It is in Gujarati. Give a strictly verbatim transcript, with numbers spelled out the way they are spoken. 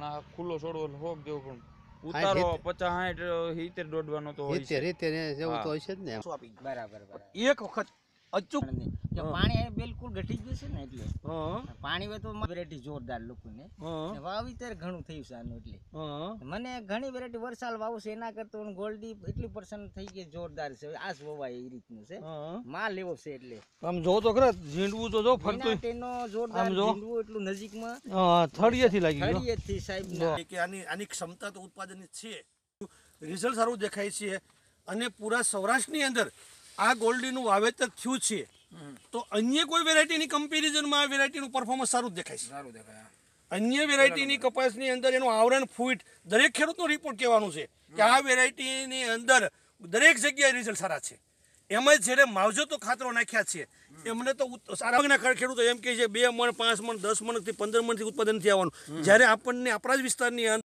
આ ખુલ્લો છોડવો એટલે હોક જેવો પણ ઉતારો પચાસ સાઠ સિત્તેર દોડવાનો તો હોય છે. રીતે જેવું તો હોય છે જ ને. બરાબર બરાબર. એક વખત અચૂક કે પાણી બિલકુલ ઘટી ગયું છે ને એટલે પાણી હોય તો વેરાયટી જોરદાર લોકોને વાવેતર ઘણું થયું છે આનું એટલે મને ઘણી વેરાયટી વરસાલ વાવું છે એના કરતા ગોલ્ડી એટલી પર્સન્ટ થઈ ગઈ જોરદાર છે આ વવાય એ રીતનું છે માલ લેવો છે એટલે આમ જો તો ખરા ઝીંડવું તો જો ફરતું તેનો જોરદાર ઝીંડવું એટલું નજીકમાં થળિયેથી લાગી ગયું થળિયેથી સાહેબ કે આની આની ક્ષમતા તો ઉત્પાદનની છે, રિઝલ્ટ સારું દેખાય છે અને પૂરા સૌરાષ્ટ્રની અંદર આ ગોલ્ડીનું વાવેતર થયું છે તો અન્ય કોઈ વેરાયટીની કમ્પેરિઝનમાં આ વેરાયટીનું પરફોર્મન્સ સારું દેખાય છે. સારું દેખાય. અન્ય વેરાયટીની કપાસની અંદર એનું આવરણ ફૂટ દરેક ખેડૂતનો રિપોર્ટ કહેવાનું છે કે આ વેરાયટીની અંદર દરેક જગ્યાએ રિઝલ્ટ સારા છે. એમાં જ્યારે માવજતો ખાતરો નાખ્યા છે એમને તો સારા ભાગના ખેડૂતો એમ કહે છે બે મણ પાંચ મણ દસ મણથી પંદર મણથી ઉત્પાદન થવાનું, જ્યારે આપણને આપણા જ વિસ્તારની અંદર